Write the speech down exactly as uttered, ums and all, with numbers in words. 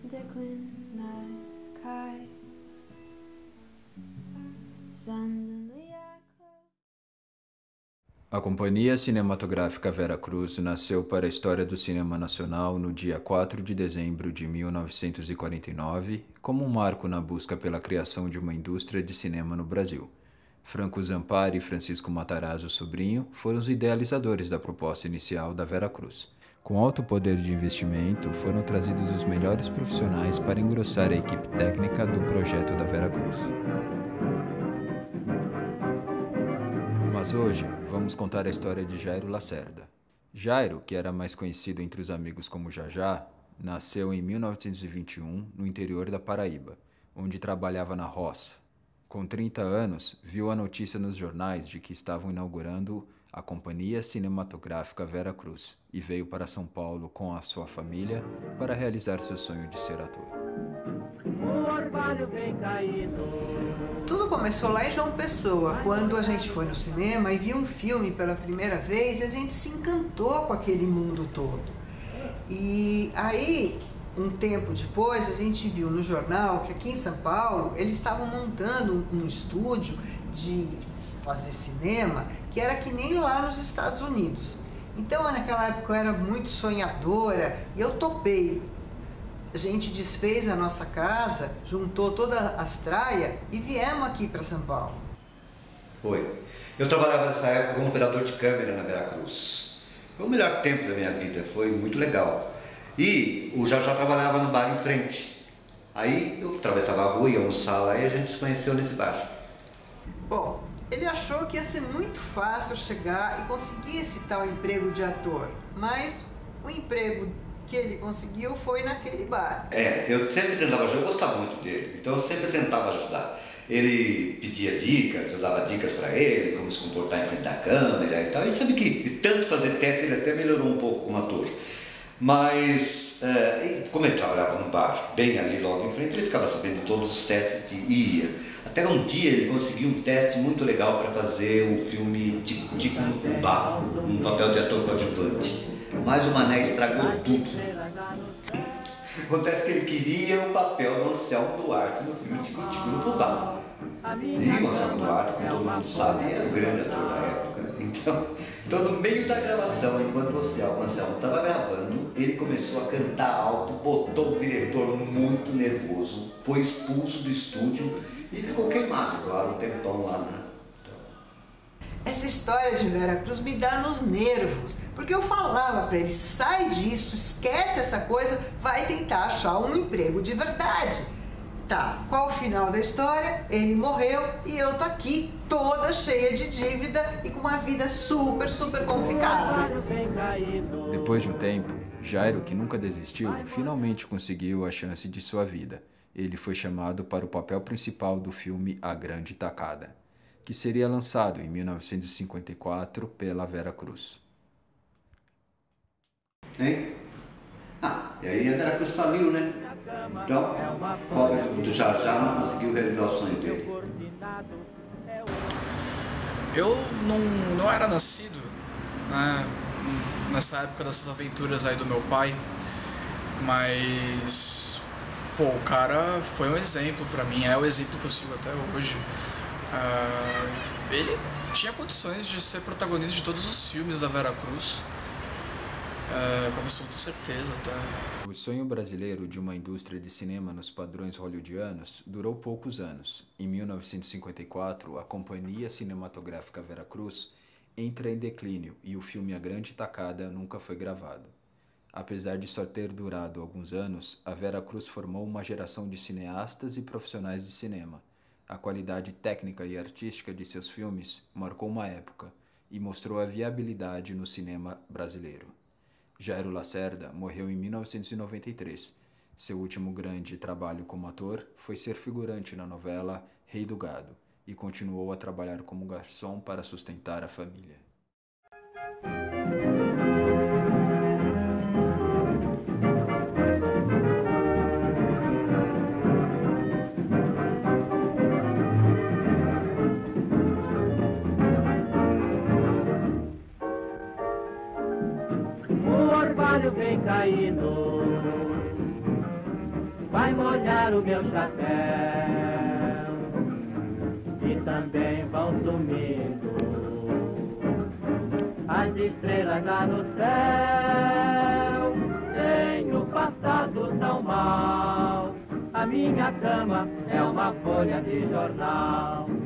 A Companhia Cinematográfica Vera Cruz nasceu para a história do cinema nacional no dia quatro de dezembro de mil novecentos e quarenta e nove, como um marco na busca pela criação de uma indústria de cinema no Brasil. Franco Zampari e Francisco Matarazzo Sobrinho foram os idealizadores da proposta inicial da Vera Cruz. Com alto poder de investimento, foram trazidos os melhores profissionais para engrossar a equipe técnica do projeto da Vera Cruz. Mas hoje, vamos contar a história de Jairo Lacerda. Jairo, que era mais conhecido entre os amigos como Jajá, nasceu em mil novecentos e vinte e um no interior da Paraíba, onde trabalhava na roça. Com trinta anos, viu a notícia nos jornais de que estavam inaugurando a Companhia Cinematográfica Vera Cruz e veio para São Paulo com a sua família para realizar seu sonho de ser ator. Tudo começou lá em João Pessoa, quando a gente foi no cinema e viu um filme pela primeira vez e a gente se encantou com aquele mundo todo. E aí, um tempo depois, a gente viu no jornal que aqui em São Paulo eles estavam montando um estúdio de fazer cinema que era que nem lá nos Estados Unidos. Então, naquela época eu era muito sonhadora e eu topei. A gente desfez a nossa casa, juntou todas as traias e viemos aqui para São Paulo. Foi. Eu trabalhava nessa época como operador de câmera na Vera Cruz. Foi o melhor tempo da minha vida, foi muito legal. E o Jajá trabalhava no bar em frente. Aí eu atravessava a rua, ia almoçar lá e a gente se conheceu nesse bar. Bom, ele achou que ia ser muito fácil chegar e conseguir esse tal emprego de ator, mas o emprego que ele conseguiu foi naquele bar. É, eu sempre tentava ajudar, eu gostava muito dele, então eu sempre tentava ajudar. Ele pedia dicas, eu dava dicas para ele, como se comportar em frente da câmera e tal. E sabe que, de tanto fazer teste, ele até melhorou um pouco como ator. Mas, é, como ele trabalhava no bar, bem ali logo em frente, ele ficava sabendo todos os testes e ia. Até um dia ele conseguiu um teste muito legal para fazer o filme Tico Tico no Fubá, um papel de ator coadjuvante. Mas o Mané estragou tudo. Acontece que ele queria o papel do Anselmo Duarte no filme Tico Tico no Fubá. E o Anselmo Duarte, como todo mundo sabe, era o grande ator da época. Então, então no meio da gravação, enquanto o Anselmo estava gravando, ele começou a cantar alto, botou o diretor muito nervoso, foi expulso do estúdio e ficou queimado, claro, um tempão lá, né? Essa história de Vera Cruz me dá nos nervos, porque eu falava para ele, sai disso, esquece essa coisa, vai tentar achar um emprego de verdade. Tá, qual o final da história? Ele morreu e eu tô aqui, toda cheia de dívida e com uma vida super, super complicada. Depois de um tempo, Jairo, que nunca desistiu, finalmente conseguiu a chance de sua vida. Ele foi chamado para o papel principal do filme A Grande Tacada, que seria lançado em mil novecentos e cinquenta e quatro pela Vera Cruz. Hein? Ah, e aí a Vera Cruz faliu, né? Então, o pobre do Jajá não conseguiu realizar o sonho dele. Eu não, não era nascido, né, nessa época dessas aventuras aí do meu pai, mas, pô, o cara foi um exemplo pra mim, é o exemplo que eu sigo até hoje. Uh, ele tinha condições de ser protagonista de todos os filmes da Vera Cruz, uh, com absoluta certeza, tá? O sonho brasileiro de uma indústria de cinema nos padrões hollywoodianos durou poucos anos. Em mil novecentos e cinquenta e quatro, a Companhia Cinematográfica Vera Cruz entra em declínio e o filme A Grande Tacada nunca foi gravado. Apesar de só ter durado alguns anos, a Vera Cruz formou uma geração de cineastas e profissionais de cinema. A qualidade técnica e artística de seus filmes marcou uma época e mostrou a viabilidade no cinema brasileiro. Jairo Lacerda morreu em mil novecentos e noventa e três. Seu último grande trabalho como ator foi ser figurante na novela Rei do Gado e continuou a trabalhar como garçom para sustentar a família. O orvalho vem caindo vai molhar o meu chapéu. E também vão sumindo as estrelas lá no céu. Tenho passado tão mal, a minha cama é uma folha de jornal.